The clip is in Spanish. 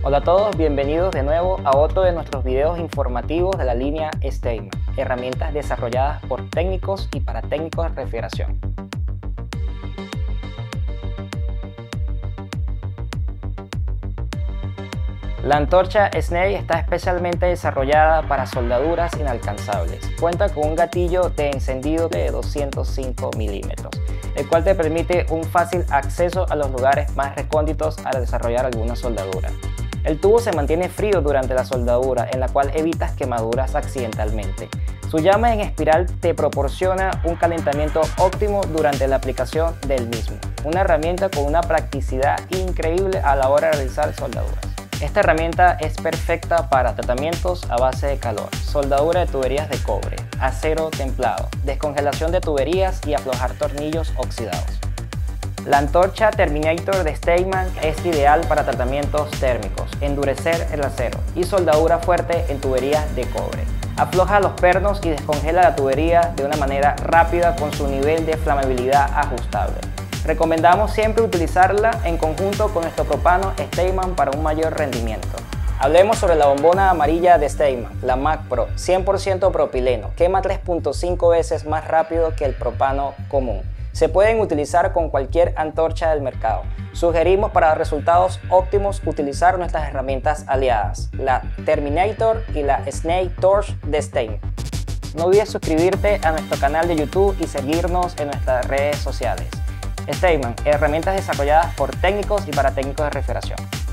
Hola a todos, bienvenidos de nuevo a otro de nuestros videos informativos de la línea Steinman, herramientas desarrolladas por técnicos y para técnicos de refrigeración. La antorcha Snake está especialmente desarrollada para soldaduras inalcanzables. Cuenta con un gatillo de encendido de 205 milímetros, el cual te permite un fácil acceso a los lugares más recónditos al desarrollar alguna soldadura. El tubo se mantiene frío durante la soldadura, en la cual evitas quemaduras accidentalmente. Su llama en espiral te proporciona un calentamiento óptimo durante la aplicación del mismo. Una herramienta con una practicidad increíble a la hora de realizar soldaduras. Esta herramienta es perfecta para tratamientos a base de calor, soldadura de tuberías de cobre, acero templado, descongelación de tuberías y aflojar tornillos oxidados. La antorcha Terminator de Steinman es ideal para tratamientos térmicos, endurecer el acero y soldadura fuerte en tuberías de cobre. Afloja los pernos y descongela la tubería de una manera rápida con su nivel de flamabilidad ajustable. Recomendamos siempre utilizarla en conjunto con nuestro propano Steinman para un mayor rendimiento. Hablemos sobre la bombona amarilla de Steinman, la Mac Pro, 100% propileno, quema 3.5 veces más rápido que el propano común. Se pueden utilizar con cualquier antorcha del mercado. Sugerimos para resultados óptimos utilizar nuestras herramientas aliadas, la Terminator y la Snake Torch de Steinman. No olvides suscribirte a nuestro canal de YouTube y seguirnos en nuestras redes sociales. Steinman, herramientas desarrolladas por técnicos y para técnicos de refrigeración.